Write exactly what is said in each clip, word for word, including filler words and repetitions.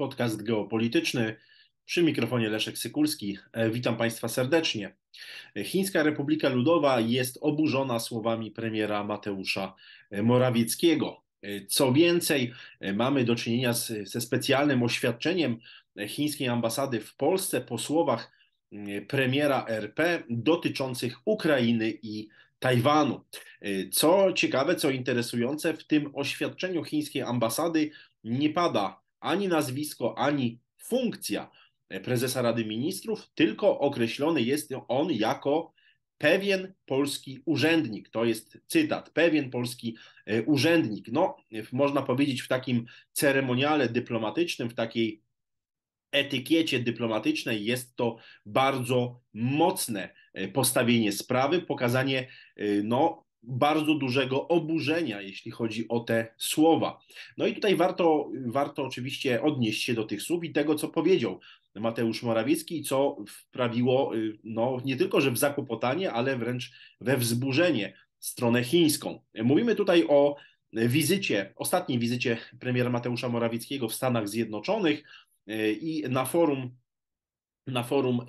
podcast geopolityczny. Przy mikrofonie Leszek Sykulski. Witam Państwa serdecznie. Chińska Republika Ludowa jest oburzona słowami premiera Mateusza Morawieckiego. Co więcej, mamy do czynienia z, ze specjalnym oświadczeniem chińskiej ambasady w Polsce po słowach premiera R P dotyczących Ukrainy i Tajwanu. Co ciekawe, co interesujące, w tym oświadczeniu chińskiej ambasady nie pada ani nazwisko, ani funkcja prezesa Rady Ministrów, tylko określony jest on jako pewien polski urzędnik. To jest cytat, pewien polski urzędnik. No, można powiedzieć w takim ceremoniale dyplomatycznym, w takiej etykiecie dyplomatycznej jest to bardzo mocne postawienie sprawy, pokazanie no, bardzo dużego oburzenia, jeśli chodzi o te słowa. No i tutaj warto, warto oczywiście odnieść się do tych słów i tego, co powiedział Mateusz Morawiecki, co wprawiło no, nie tylko, że w zakłopotanie, ale wręcz we wzburzenie stronę chińską. Mówimy tutaj o wizycie, ostatniej wizycie premiera Mateusza Morawieckiego w Stanach Zjednoczonych i na forum na forum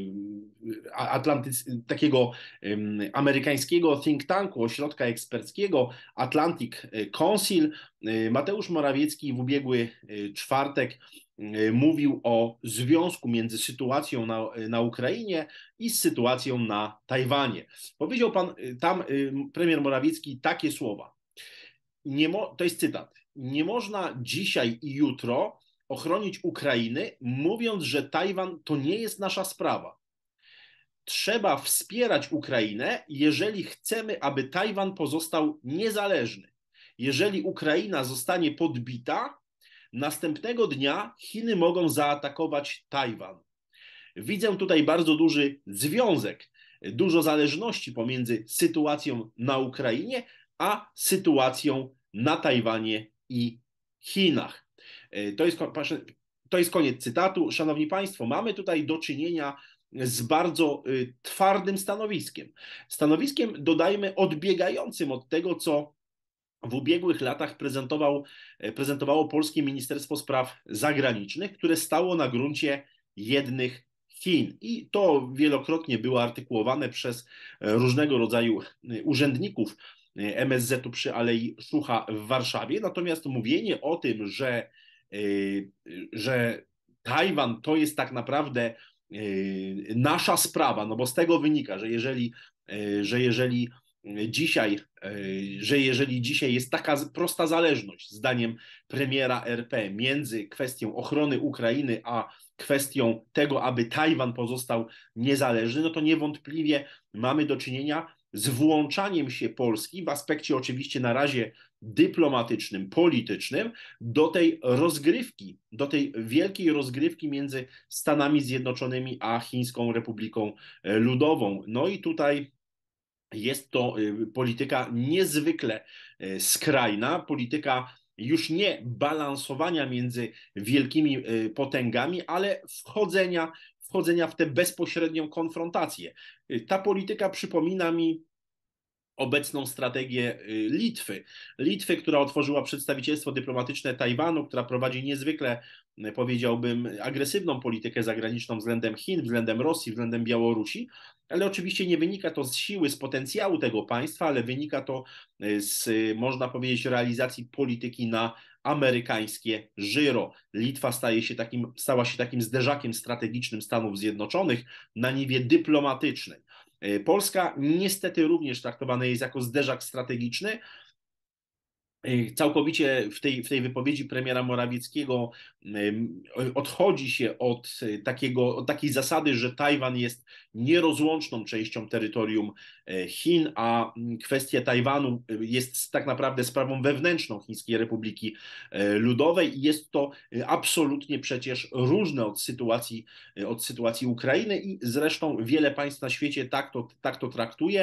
Atlantyc, takiego amerykańskiego think tanku, ośrodka eksperckiego Atlantic Council, Mateusz Morawiecki w ubiegły czwartek mówił o związku między sytuacją na, na Ukrainie i z sytuacją na Tajwanie. Powiedział pan tam, premier Morawiecki, takie słowa. Nie mo, to jest cytat. Nie można dzisiaj i jutro ochronić Ukrainy, mówiąc, że Tajwan to nie jest nasza sprawa. Trzeba wspierać Ukrainę, jeżeli chcemy, aby Tajwan pozostał niezależny. Jeżeli Ukraina zostanie podbita, następnego dnia Chiny mogą zaatakować Tajwan. Widzę tutaj bardzo duży związek, dużo zależności pomiędzy sytuacją na Ukrainie, a sytuacją na Tajwanie i Chinach. To jest, to jest koniec cytatu. Szanowni Państwo, mamy tutaj do czynienia z bardzo twardym stanowiskiem. Stanowiskiem, dodajmy, odbiegającym od tego, co w ubiegłych latach prezentował, prezentowało Polskie Ministerstwo Spraw Zagranicznych, które stało na gruncie jednych Chin. I to wielokrotnie było artykułowane przez różnego rodzaju urzędników M S Z-u przy Alei Szucha w Warszawie. Natomiast mówienie o tym, że, że Tajwan to jest tak naprawdę nasza sprawa, no bo z tego wynika, że jeżeli, że jeżeli dzisiaj, że jeżeli dzisiaj jest taka prosta zależność, zdaniem premiera R P, między kwestią ochrony Ukrainy a kwestią tego, aby Tajwan pozostał niezależny, no to niewątpliwie mamy do czynienia z włączaniem się Polski w aspekcie oczywiście na razie dyplomatycznym, politycznym do tej rozgrywki, do tej wielkiej rozgrywki między Stanami Zjednoczonymi a Chińską Republiką Ludową. No i tutaj jest to polityka niezwykle skrajna, polityka już nie balansowania między wielkimi potęgami, ale wchodzenia, wchodzenia w tę bezpośrednią konfrontację. Ta polityka przypomina mi obecną strategię Litwy. Litwy, która otworzyła przedstawicielstwo dyplomatyczne Tajwanu, która prowadzi niezwykle, powiedziałbym, agresywną politykę zagraniczną względem Chin, względem Rosji, względem Białorusi, ale oczywiście nie wynika to z siły, z potencjału tego państwa, ale wynika to z, można powiedzieć, realizacji polityki na amerykańskie żyro. Litwa staje się takim, stała się takim zderzakiem strategicznym Stanów Zjednoczonych na niwie dyplomatycznej. Polska niestety również traktowana jest jako zderzak strategiczny. Całkowicie w tej, w tej wypowiedzi premiera Morawieckiego odchodzi się od, takiego, od takiej zasady, że Tajwan jest nierozłączną częścią terytorium Chin, a kwestia Tajwanu jest tak naprawdę sprawą wewnętrzną Chińskiej Republiki Ludowej i jest to absolutnie przecież różne od sytuacji, od sytuacji Ukrainy i zresztą wiele państw na świecie tak to, tak to traktuje.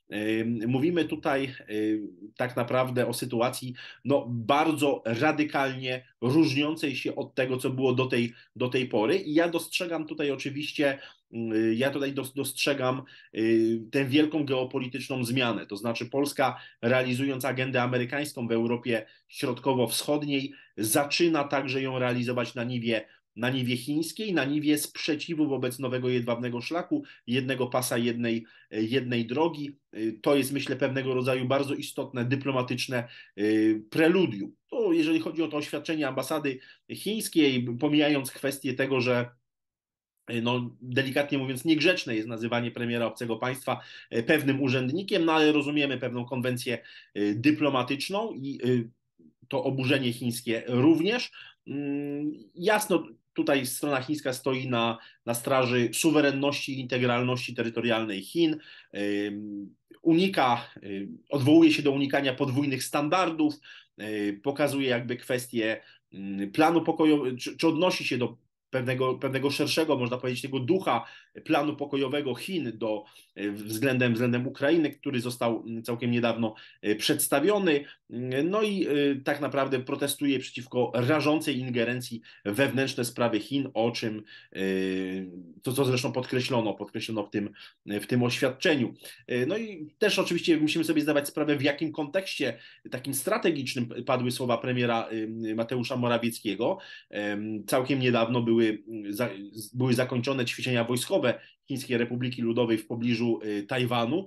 Mówimy tutaj tak naprawdę o sytuacji no, bardzo radykalnie różniącej się od tego, co było do tej, do tej pory. I ja dostrzegam tutaj oczywiście, ja tutaj dostrzegam tę wielką geopolityczną zmianę. To znaczy Polska, realizując agendę amerykańską w Europie Środkowo-Wschodniej, zaczyna także ją realizować na niwie na niwie chińskiej, na niwie sprzeciwu wobec nowego jedwabnego szlaku, jednego pasa, jednej, jednej drogi. To jest, myślę, pewnego rodzaju bardzo istotne dyplomatyczne preludium. To jeżeli chodzi o to oświadczenie ambasady chińskiej, pomijając kwestię tego, że no, delikatnie mówiąc, niegrzeczne jest nazywanie premiera obcego państwa pewnym urzędnikiem, no ale rozumiemy pewną konwencję dyplomatyczną i to oburzenie chińskie również. Jasno, tutaj strona chińska stoi na, na straży suwerenności i integralności terytorialnej Chin, unika, odwołuje się do unikania podwójnych standardów, pokazuje jakby kwestię planu pokojowego, czy, czy odnosi się do pewnego, pewnego szerszego, można powiedzieć, tego ducha planu pokojowego Chin do, względem, względem Ukrainy, który został całkiem niedawno przedstawiony. No i tak naprawdę protestuje przeciwko rażącej ingerencji w wewnętrzne sprawy Chin, o czym to, co zresztą podkreślono, podkreślono w tym, w tym oświadczeniu. No i też oczywiście musimy sobie zdawać sprawę, w jakim kontekście takim strategicznym padły słowa premiera Mateusza Morawieckiego. Całkiem niedawno były Były, były zakończone ćwiczenia wojskowe Chińskiej Republiki Ludowej w pobliżu Tajwanu.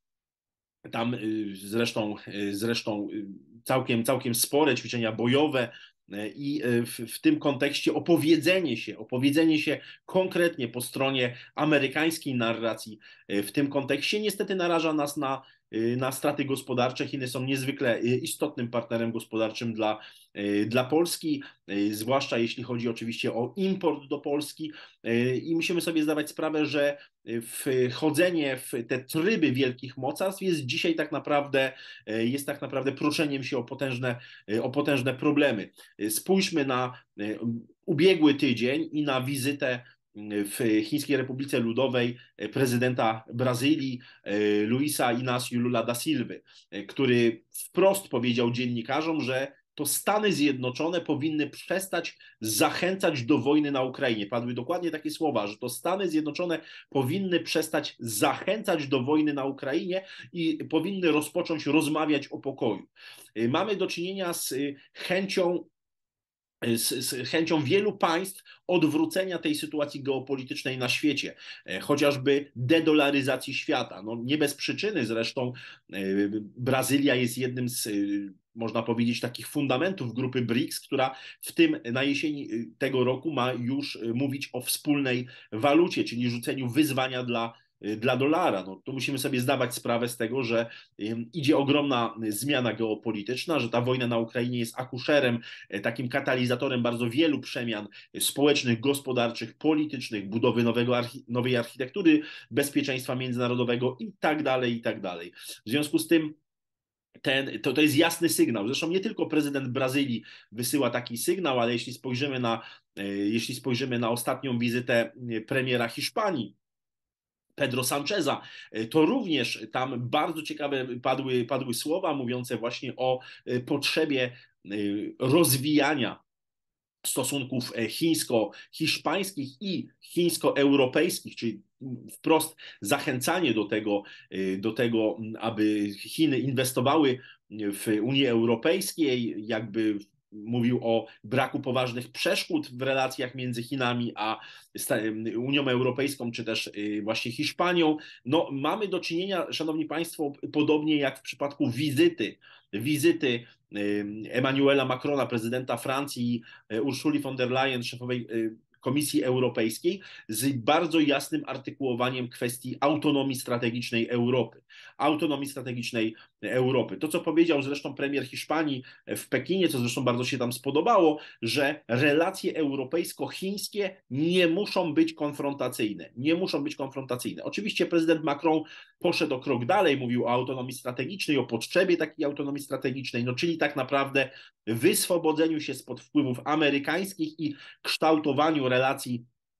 Tam zresztą, zresztą całkiem, całkiem spore ćwiczenia bojowe i w, w tym kontekście opowiedzenie się, opowiedzenie się konkretnie po stronie amerykańskiej narracji w tym kontekście niestety naraża nas na, na straty gospodarcze. Chiny są niezwykle istotnym partnerem gospodarczym dla, dla Polski, zwłaszcza jeśli chodzi oczywiście o import do Polski i musimy sobie zdawać sprawę, że wchodzenie w te tryby wielkich mocarstw jest dzisiaj tak naprawdę, jest tak naprawdę proszeniem się o potężne, o potężne problemy. Spójrzmy na ubiegły tydzień i na wizytę w Chińskiej Republice Ludowej prezydenta Brazylii Luisa Inácio Lula da Silva, który wprost powiedział dziennikarzom, że to Stany Zjednoczone powinny przestać zachęcać do wojny na Ukrainie. Padły dokładnie takie słowa, że to Stany Zjednoczone powinny przestać zachęcać do wojny na Ukrainie i powinny rozpocząć rozmawiać o pokoju. Mamy do czynienia z chęcią Z, z chęcią wielu państw odwrócenia tej sytuacji geopolitycznej na świecie, chociażby dedolaryzacji świata. No, nie bez przyczyny zresztą Brazylia jest jednym z, można powiedzieć, takich fundamentów grupy briks, która w tym na jesieni tego roku ma już mówić o wspólnej walucie, czyli rzuceniu wyzwania dla dla dolara. No, to musimy sobie zdawać sprawę z tego, że idzie ogromna zmiana geopolityczna, że ta wojna na Ukrainie jest akuszerem, takim katalizatorem bardzo wielu przemian społecznych, gospodarczych, politycznych, budowy nowego archi nowej architektury bezpieczeństwa międzynarodowego i tak dalej, i tak dalej. W związku z tym Ten, to, to jest jasny sygnał. Zresztą nie tylko prezydent Brazylii wysyła taki sygnał, ale jeśli spojrzymy na, jeśli spojrzymy na ostatnią wizytę premiera Hiszpanii, Pedro Sancheza, to również tam bardzo ciekawe padły, padły słowa mówiące właśnie o potrzebie rozwijania stosunków chińsko-hiszpańskich i chińsko-europejskich, czyli wprost zachęcanie do tego, do tego, aby Chiny inwestowały w Unii Europejskiej, jakby mówił o braku poważnych przeszkód w relacjach między Chinami a Unią Europejską, czy też właśnie Hiszpanią. No, mamy do czynienia, szanowni państwo, podobnie jak w przypadku wizyty, wizyty Emmanuela Macrona, prezydenta Francji, i Ursuli von der Leyen, szefowej Komisji Europejskiej, z bardzo jasnym artykułowaniem kwestii autonomii strategicznej Europy. Autonomii strategicznej Europy. To, co powiedział zresztą premier Hiszpanii w Pekinie, co zresztą bardzo się tam spodobało, że relacje europejsko-chińskie nie muszą być konfrontacyjne. Nie muszą być konfrontacyjne. Oczywiście prezydent Macron poszedł o krok dalej, mówił o autonomii strategicznej, o potrzebie takiej autonomii strategicznej, no czyli tak naprawdę wyswobodzeniu się spod wpływów amerykańskich i kształtowaniu relacji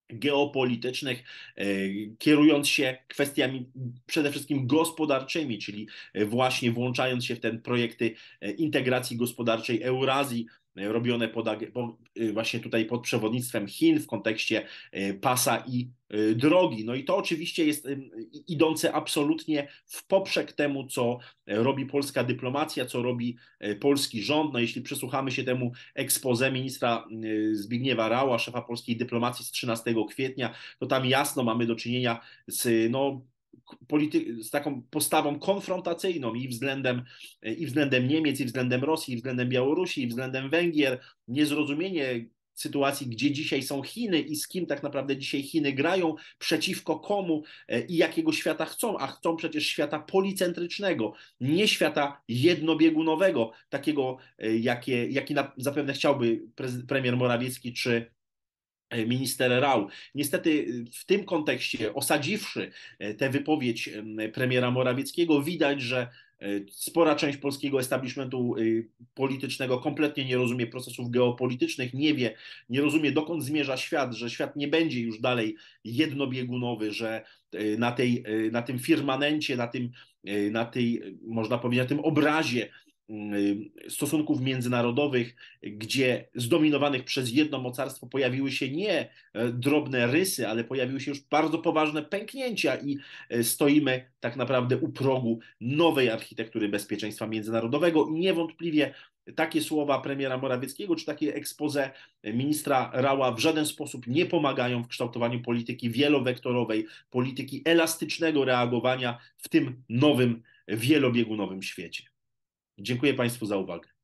geopolitycznych, kierując się kwestiami przede wszystkim gospodarczymi, czyli właśnie włączając się w te projekty integracji gospodarczej Eurazji, robione pod, właśnie tutaj pod przewodnictwem Chin w kontekście pasa i drogi. No i to oczywiście jest idące absolutnie w poprzek temu, co robi polska dyplomacja, co robi polski rząd. No jeśli przysłuchamy się temu expose ministra Zbigniewa Raua, szefa polskiej dyplomacji z trzynastego kwietnia, to tam jasno mamy do czynienia z no, polity- z taką postawą konfrontacyjną i względem, i względem Niemiec, i względem Rosji, i względem Białorusi, i względem Węgier, niezrozumienie sytuacji, gdzie dzisiaj są Chiny i z kim tak naprawdę dzisiaj Chiny grają, przeciwko komu i jakiego świata chcą, a chcą przecież świata policentrycznego, nie świata jednobiegunowego, takiego, jakie, jaki na, zapewne chciałby pre, premier Morawiecki czy minister Rau. Niestety w tym kontekście, osadziwszy tę wypowiedź premiera Morawieckiego, widać, że spora część polskiego establishmentu politycznego kompletnie nie rozumie procesów geopolitycznych, nie wie, nie rozumie, dokąd zmierza świat, że świat nie będzie już dalej jednobiegunowy, że na, tej, na tym firmamencie, na tym, na tej, można powiedzieć, na tym obrazie stosunków międzynarodowych, gdzie zdominowanych przez jedno mocarstwo pojawiły się nie drobne rysy, ale pojawiły się już bardzo poważne pęknięcia i stoimy tak naprawdę u progu nowej architektury bezpieczeństwa międzynarodowego i niewątpliwie takie słowa premiera Morawieckiego czy takie expose ministra Raua w żaden sposób nie pomagają w kształtowaniu polityki wielowektorowej, polityki elastycznego reagowania w tym nowym, wielobiegunowym świecie. Dziękuję Państwu za uwagę.